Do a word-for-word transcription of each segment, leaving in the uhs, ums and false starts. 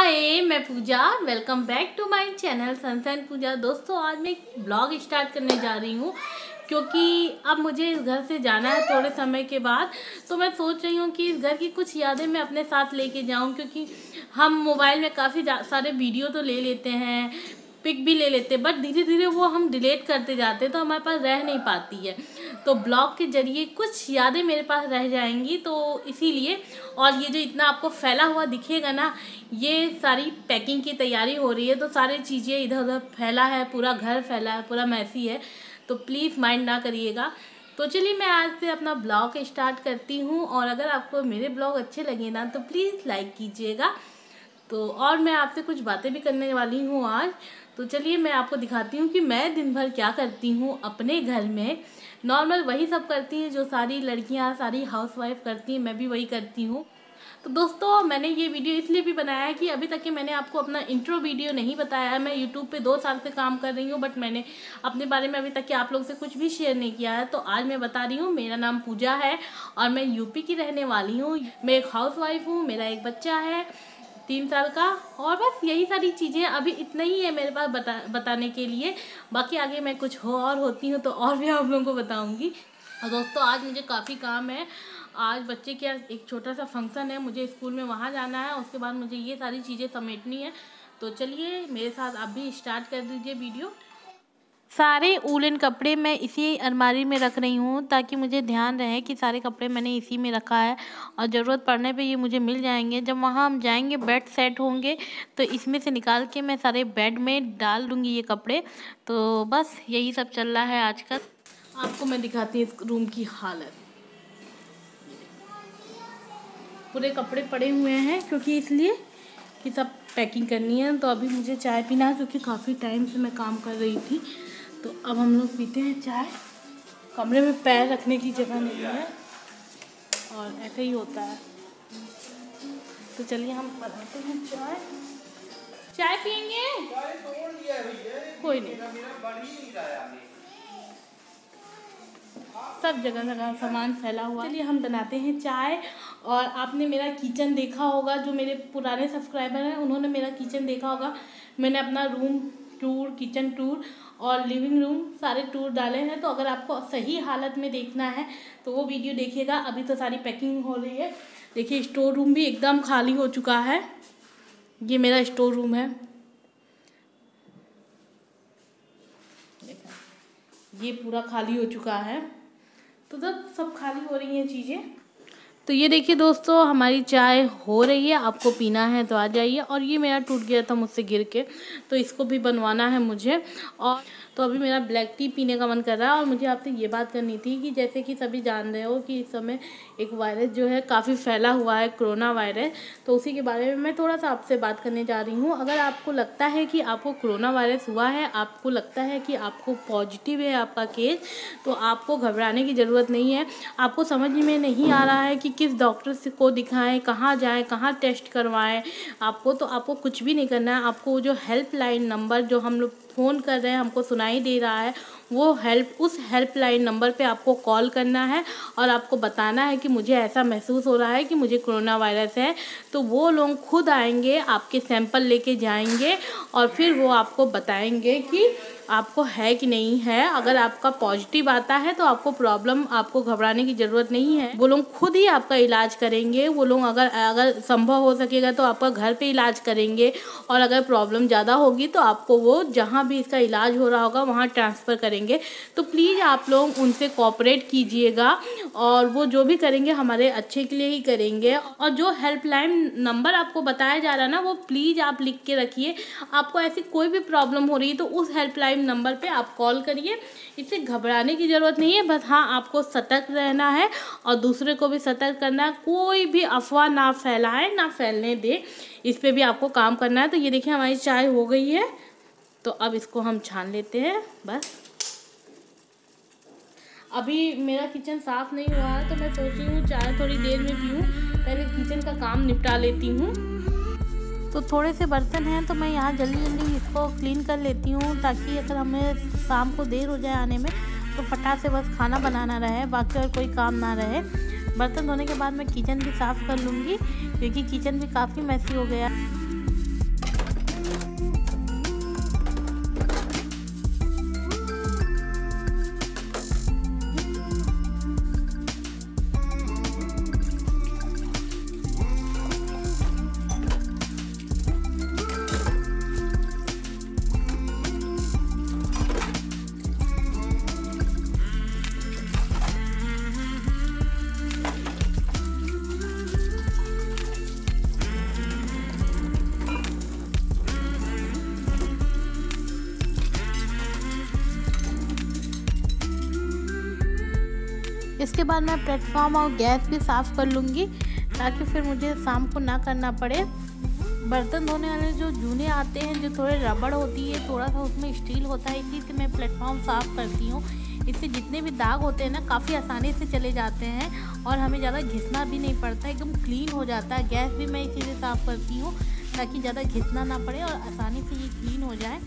हाय, मैं Pooja. Welcome back to my channel sunshine Pooja. दोस्तों, आज मैं एक ब्लॉग स्टार्ट करने जा रही हूँ क्योंकि अब मुझे इस घर से जाना है थोड़े समय के बाद। तो मैं सोच रही हूँ कि इस घर की कुछ यादें मैं अपने साथ लेके जाऊँ, क्योंकि हम मोबाइल में काफ़ी सारे वीडियो तो ले लेते हैं, पिक भी ले लेते हैं, बट धीरे धीरे वो हम डिलीट करते जाते हैं तो हमारे पास रह नहीं पाती है। तो ब्लॉग के जरिए कुछ यादें मेरे पास रह जाएंगी, तो इसीलिए। और ये जो इतना आपको फैला हुआ दिखेगा ना, ये सारी पैकिंग की तैयारी हो रही है, तो सारी चीज़ें इधर उधर फैला है, पूरा घर फैला है, पूरा मैसी है, तो प्लीज़ माइंड ना करिएगा। तो चलिए मैं आज से अपना ब्लॉग स्टार्ट करती हूँ, और अगर आपको मेरे ब्लॉग अच्छे लगे ना तो प्लीज़ लाइक कीजिएगा। तो और मैं आपसे कुछ बातें भी करने वाली हूँ आज। तो चलिए मैं आपको दिखाती हूँ कि मैं दिन भर क्या करती हूँ अपने घर में। नॉर्मल वही सब करती हैं जो सारी लड़कियाँ, सारी हाउसवाइफ करती हैं, मैं भी वही करती हूँ। तो दोस्तों, मैंने ये वीडियो इसलिए भी बनाया है कि अभी तक कि मैंने आपको अपना इंट्रो वीडियो नहीं बताया है। मैं यूट्यूब पे दो साल से काम कर रही हूँ, बट मैंने अपने बारे में अभी तक कि आप लोग से कुछ भी शेयर नहीं किया है। तो आज मैं बता रही हूँ। मेरा नाम पूजा है और मैं यूपी की रहने वाली हूँ। मैं एक हाउसवाइफ हूँ, मेरा एक बच्चा है तीन साल का, और बस यही सारी चीज़ें अभी इतना ही है मेरे पास बता बताने के लिए। बाकी आगे मैं कुछ हो और होती हूँ तो और भी आप लोगों को बताऊँगी। और दोस्तों, आज मुझे काफ़ी काम है। आज बच्चे के एक छोटा सा फंक्शन है, मुझे स्कूल में वहाँ जाना है, उसके बाद मुझे ये सारी चीज़ें समेटनी है। तो चलिए मेरे साथ आप भी स्टार्ट कर दीजिए वीडियो। सारे वूलन कपड़े मैं इसी अलमारी में रख रही हूँ ताकि मुझे ध्यान रहे कि सारे कपड़े मैंने इसी में रखा है, और ज़रूरत पड़ने पे ये मुझे मिल जाएंगे। जब वहाँ हम जाएंगे, बेड सेट होंगे, तो इसमें से निकाल के मैं सारे बेड में डाल दूँगी ये कपड़े। तो बस यही सब चल रहा है आजकल। आपको मैं दिखाती हूँ इस रूम की हालत। पूरे कपड़े पड़े हुए हैं क्योंकि इसलिए कि सब पैकिंग करनी है। तो अभी मुझे चाय पीना है क्योंकि काफ़ी टाइम से मैं काम कर रही थी। तो अब हम लोग पीते हैं चाय। कमरे में पैर रखने की जगह नहीं है और ऐसे ही होता है। तो चलिए हम बनाते हैं चाय। चाय पियेंगे? कोई नहीं, सब जगह जगह सामान फैला हुआ। चलिए हम बनाते हैं चाय। और आपने मेरा किचन देखा होगा, जो मेरे पुराने सब्सक्राइबर हैं उन्होंने मेरा किचन देखा होगा। मैंने अपना रूम टूर, किचन टूर और लिविंग रूम सारे टूर डाले हैं। तो अगर आपको सही हालत में देखना है तो वो वीडियो देखिएगा। अभी तो सारी पैकिंग हो रही है। देखिए, स्टोर रूम भी एकदम खाली हो चुका है। ये मेरा स्टोर रूम है, ये पूरा खाली हो चुका है। तो जब सब खाली हो रही हैं चीज़ें, तो ये देखिए दोस्तों, हमारी चाय हो रही है। आपको पीना है तो आ जाइए। और ये मेरा टूट गया था मुझसे गिर के, तो इसको भी बनवाना है मुझे। और तो अभी मेरा ब्लैक टी पीने का मन कर रहा है। और मुझे आपसे ये बात करनी थी कि जैसे कि सभी जान रहे हो कि इस समय एक वायरस जो है काफ़ी फैला हुआ है, कोरोना वायरस। तो उसी के बारे में मैं थोड़ा सा आपसे बात करने जा रही हूँ। अगर आपको लगता है कि आपको कोरोना वायरस हुआ है, आपको लगता है कि आपको पॉजिटिव है आपका केस, तो आपको घबराने की ज़रूरत नहीं है। आपको समझ में नहीं आ रहा है कि किस डॉक्टर से को दिखाएं, कहाँ जाएं, कहाँ टेस्ट करवाएं आपको, तो आपको कुछ भी नहीं करना है। आपको जो हेल्पलाइन नंबर जो हम लोग फ़ोन कर रहे हैं, हमको सुनाई दे रहा है, वो हेल्प उस हेल्पलाइन नंबर पे आपको कॉल करना है और आपको बताना है कि मुझे ऐसा महसूस हो रहा है कि मुझे कोरोना वायरस है। तो वो लोग खुद आएंगे, आपके सैंपल लेके जाएंगे और फिर वो आपको बताएंगे कि आपको है कि नहीं है। अगर आपका पॉजिटिव आता है तो आपको प्रॉब्लम, आपको घबराने की ज़रूरत नहीं है। वो लोग खुद ही आपका इलाज करेंगे। वो लोग अगर अगर संभव हो सकेगा तो आपका घर पे इलाज करेंगे, और अगर प्रॉब्लम ज़्यादा होगी तो आपको वो जहाँ भी इसका इलाज हो रहा होगा वहाँ ट्रांसफ़र करेंगे। तो प्लीज़ आप लोग उनसे कोऑपरेट कीजिएगा, और वो जो भी करेंगे हमारे अच्छे के लिए ही करेंगे। और जो हेल्पलाइन नंबर आपको बताया जा रहा है ना, वो प्लीज़ आप लिख के रखिए। आपको ऐसी कोई भी प्रॉब्लम हो रही है तो उस हेल्पलाइन नंबर पे आप कॉल करिए। इससे घबराने की ज़रूरत नहीं है, बस हाँ आपको सतर्क रहना है और दूसरे को भी सतर्क करना है। कोई भी अफवाह ना फैलाए, ना फैलने दे, इस पे भी आपको काम करना है। तो ये देखिए हमारी चाय हो गई है, तो अब इसको हम छान लेते हैं। बस अभी मेरा किचन साफ़ नहीं हुआ है, तो मैं सोच रही हूँ चाय थोड़ी देर में पीऊँ, पहले किचन का काम निपटा लेती हूँ। तो थोड़े से बर्तन हैं तो मैं यहाँ जल्दी जल्दी इसको क्लीन कर लेती हूँ, ताकि अगर हमें शाम को देर हो जाए आने में तो फटाक से बस खाना बनाना रहे, बाकी और कोई काम ना रहे। बर्तन धोने के बाद मैं किचन भी साफ़ कर लूँगी, क्योंकि किचन भी काफ़ी मैसी हो गया। इसके बाद मैं प्लेटफॉर्म और गैस भी साफ़ कर लूँगी ताकि फिर मुझे शाम को ना करना पड़े। बर्तन धोने वाले जो जूने आते हैं, जो थोड़े रबड़ होती है, थोड़ा सा उसमें स्टील होता है, इसी से मैं प्लेटफॉर्म साफ़ करती हूँ। इससे जितने भी दाग होते हैं ना काफ़ी आसानी से चले जाते हैं और हमें ज़्यादा घिसना भी नहीं पड़ता, एकदम क्लीन हो जाता है। गैस भी मैं इसी से साफ़ करती हूँ ताकि ज़्यादा घिसना ना पड़े और आसानी से ये क्लीन हो जाए।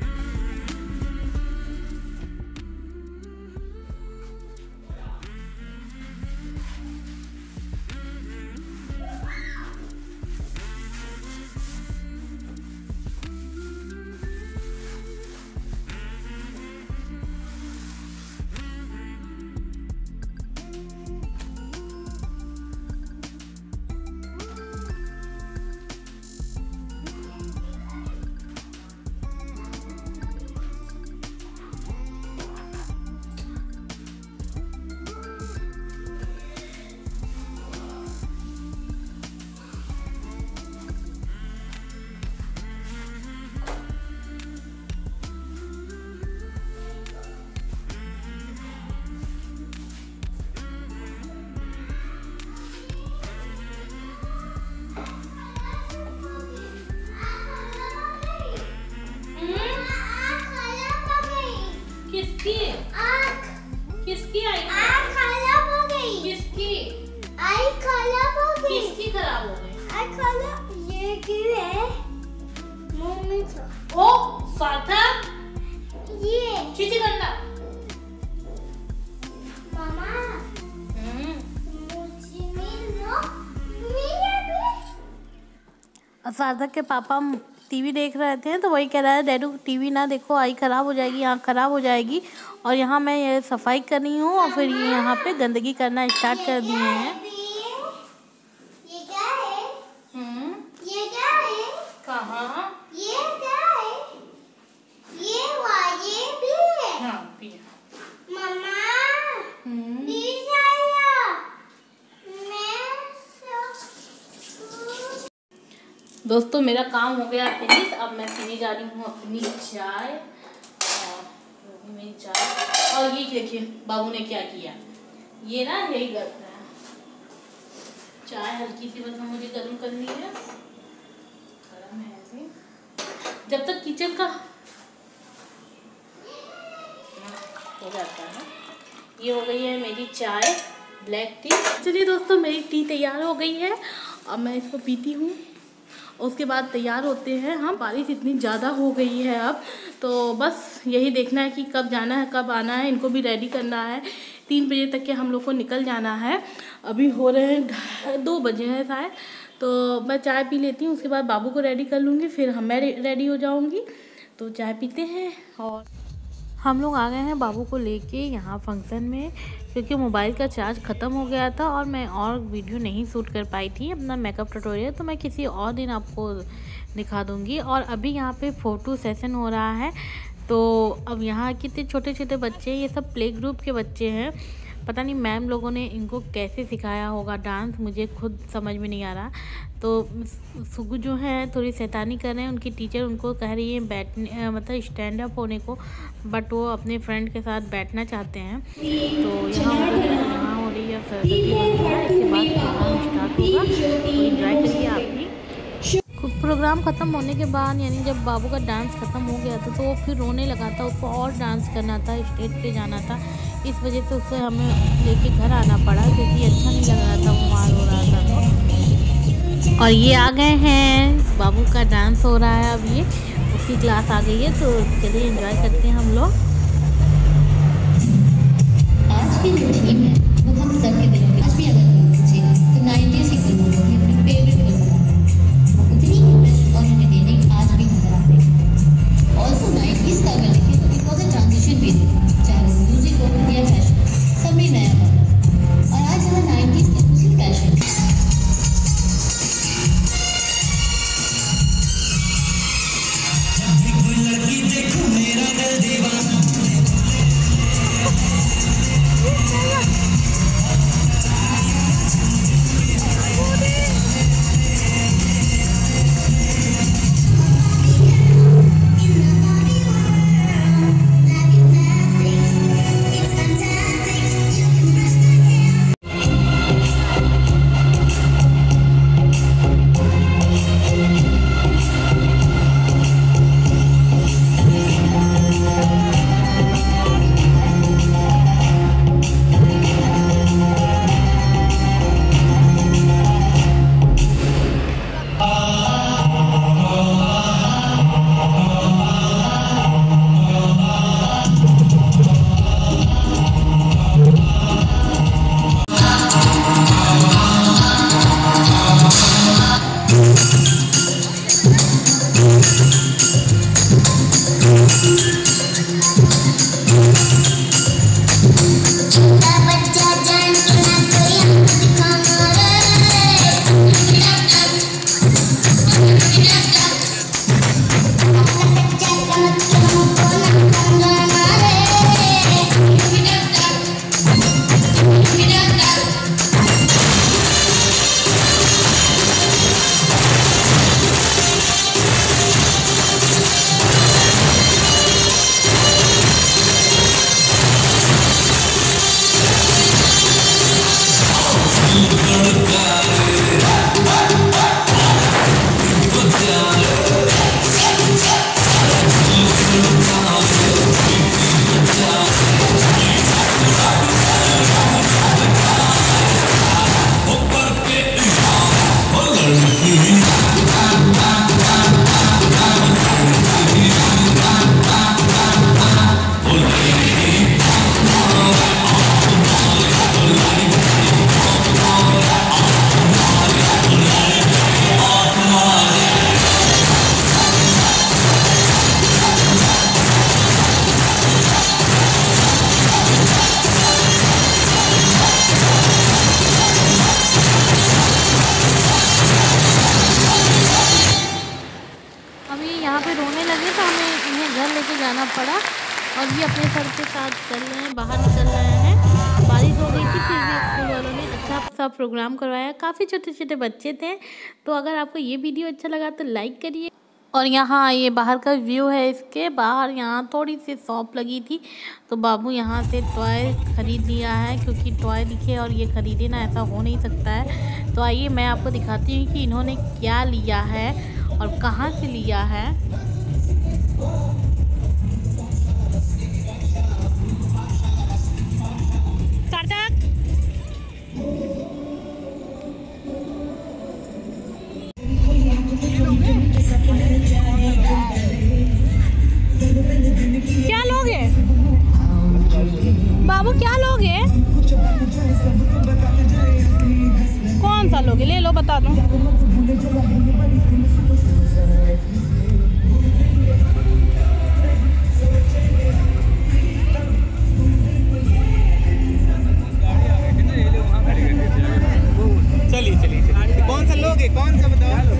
किसकी आँख किसकी आई आँख खराब हो गई। किसकी आई खराब हो गई। किसकी खराब हो गई? आई खराब ये क्यों है? मम्मी तो ओ सार्थक, ये चीची करना। मामा हम्म मुझे मिलो मेरे भी। सार्थक के पापा टीवी देख रहे थे तो वही कह रहा है, डैडू टीवी ना देखो, आई ख़राब हो जाएगी, आँख ख़राब हो जाएगी। और यहाँ मैं ये सफाई कर रही हूँ और फिर ये यहाँ पे गंदगी करना स्टार्ट कर दिए हैं। ये क्या है? हम्म ये क्या है? कहाँ? ये क्या है? ये वाले भी है। हाँ पिया। मम्मा हम्म प्लीज आइए। मैं दोस्तों मेरा काम हो गया फिनिश। अब मैं पीने जा रही हूँ अपनी चाय और मेरी चाय। और ये देखिए बाबू ने क्या किया, ये ना यही करता है। चाय हल्की सी बस मुझे गर्म करनी है, गर्म है ऐसे। जब तक किचन का हो जाता है। ये हो गई है मेरी चाय, ब्लैक टी। चलिए दोस्तों मेरी टी तैयार हो गई है, अब मैं इसको पीती हूँ। उसके बाद तैयार होते हैं हम। बारिश इतनी ज़्यादा हो गई है अब, तो बस यही देखना है कि कब जाना है कब आना है। इनको भी रेडी करना है, तीन बजे तक के हम लोग को निकल जाना है। अभी हो रहे हैं दो बजे हैं शायद, तो मैं चाय पी लेती हूँ। उसके बाद बाबू को रेडी कर लूँगी, फिर हम मैं रेडी हो जाऊँगी। तो चाय पीते हैं। और हम लोग आ गए हैं बाबू को लेके यहाँ फंक्शन में, क्योंकि मोबाइल का चार्ज ख़त्म हो गया था और मैं और वीडियो नहीं शूट कर पाई थी अपना मेकअप ट्यूटोरियल। तो मैं किसी और दिन आपको दिखा दूँगी। और अभी यहाँ पे फ़ोटो सेशन हो रहा है। तो अब यहाँ कितने छोटे छोटे बच्चे हैं, ये सब प्ले ग्रुप के बच्चे हैं। पता नहीं मैम लोगों ने इनको कैसे सिखाया होगा डांस, मुझे खुद समझ में नहीं आ रहा। तो सुगु जो है थोड़ी शैतानी कर रहे हैं, उनकी टीचर उनको कह रही है बैठने मतलब स्टैंड अप होने को, बट वो अपने फ्रेंड के साथ बैठना चाहते हैं। तो यहाँ यहाँ हो रही है सरस्वती वंदना, इसके बाद प्रोग्राम स्टार्ट होगा, तो एंजॉय करिए आप भी। प्रोग्राम ख़त्म होने के बाद यानी जब बाबू का डांस ख़त्म हो गया था तो वो फिर रोने लगा था, उसको और डांस करना था, स्टेज पे जाना था। इस वजह से उसे हमें लेके घर आना पड़ा, क्योंकि अच्छा नहीं लग रहा था, वो मार हो रहा था। तो और ये आ गए हैं, बाबू का डांस हो रहा है, अब ये उसकी क्लास आ गई है। तो चलिए एंजॉय करते हैं हम लोग। आज की जो थीम है वो हम सब के दिलों में आज भी अगर कोई पूछे तो नाइंटीज़ की फिल्मों को अपनी फेवरेट फिल्म वो उतनी ही बेस्ट और एंटरटेनिंग आज भी नजर आते हैं। ऑल्सो नाइंटीज़ का अगर देखें तो it was a transition period, चाहे वो म्यूजिक हो या फैशन, सब में नया था। और आज जहाँ नाइंटीज़ के उसी फैशन यहाँ पे रोने लगे तो हमें इन्हें घर लेके जाना पड़ा। और ये अपने सर के साथ चल रहे हैं, बाहर निकल रहे हैं। बारिश हो गई थी, फिर भी स्कूल वालों ने अच्छा सा प्रोग्राम करवाया। काफ़ी छोटे छोटे बच्चे थे। तो अगर आपको ये वीडियो अच्छा लगा तो लाइक करिए। और यहाँ ये बाहर का व्यू है, इसके बाहर यहाँ थोड़ी सी शॉप लगी थी, तो बाबू यहाँ से टॉय ख़रीद लिया है, क्योंकि टॉय दिखे और ये ख़रीदे ना, ऐसा हो नहीं सकता है। तो आइए मैं आपको दिखाती हूँ कि इन्होंने क्या लिया है और कहाँ से लिया है। क्या लोगे बाबू, क्या लोगे? कौन सा लोगे? ले लो, बता दो। चलिए चलिए चलिए, कौन सा लोगे? कौन सा बताओ।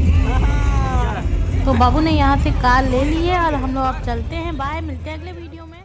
तो बाबू ने यहाँ से कार ले ली है और हम लोग अब चलते हैं। बाय, मिलते हैं अगले वीडियो में।